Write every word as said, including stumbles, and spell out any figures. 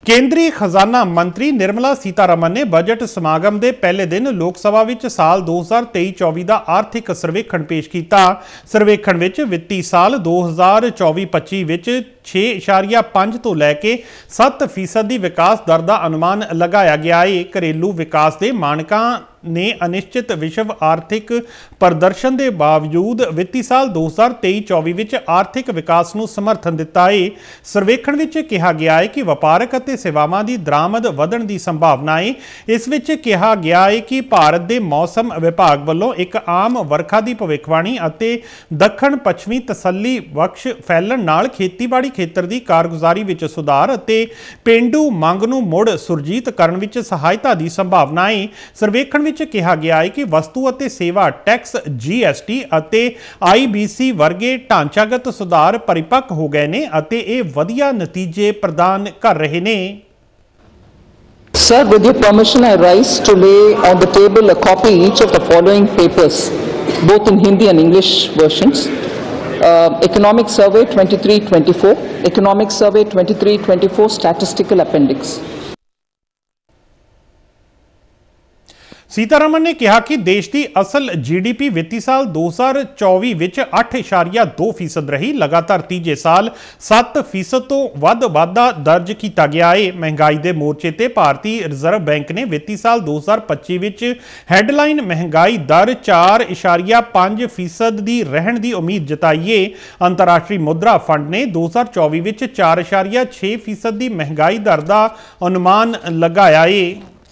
केंद्रीय खजाना मंत्री निर्मला सीतारमन ने बजट समागम के पहले दिन लोक सभा विच साल दो हज़ार तेई चौबी का आर्थिक सर्वेखण पेश किया। सर्वेखण विच वित्ती साल दो हज़ार चौबी पच्ची विच छे इशारिया पंज तो लैके सत्त फीसद की विकास दर का अनुमान लगाया गया है। घरेलू विकास के मानकां ने अनिश्चित विश्व आर्थिक प्रदर्शन के बावजूद वित्ती साल दो हज़ार तेई चौबी विच आर्थिक विकास नूं समर्थन दिता है। सर्वेखण विच कहा गया है कि वपारक अते सेवावां दी दरामद वधण दी संभावना है। इस विच कहा गया है कि भारत के मौसम विभाग वालों एक आम वरखा की भविष्यवाणी अते दक्षिण पश्चिमी तसल्ली बख्श फैलण नाल खेतीबाड़ी खेतर की कारगुजारी विच सुधार अते पेंडू मंग नूं मुड़ सुरजीत करन विच सहायता की संभावना है। सर्वेखण विच कहा गया है कि वस्तु अते सेवा टैक्स जी एस टी अते आई बी सी वर्गे ढांचागत सुधार परिपक्व हो गए ने अते ये वधिया नतीजे प्रदान कर रहे ने। Sir, with your permission, I rise to lay on the table a copy each of the following papers, both in Hindi and English versions. Uh, Economic Survey twenty-three twenty-four, Economic Survey twenty-three twenty-four, Statistical Appendix. Sitharaman ने कहा कि देश की असल G D P वित्ती साल दो हज़ार चौबी विच अठ इशारिया दो फीसद रही। लगातार तीजे साल सत्त फीसद तो वध वाधा दर्ज किया गया है। महंगाई के मोर्चे ते भारतीय रिजर्व बैंक ने वित्ती साल दो हज़ार पच्ची विच हैडलाइन महंगाई दर चार इशारिया पांच फीसद की रहन की उम्मीद जताई है। अंतरराष्ट्रीय मुद्रा फंड ने दो हज़ार चौबी विच चार इशारिया छे फीसद की महंगाई दर का अनुमान लगाया है।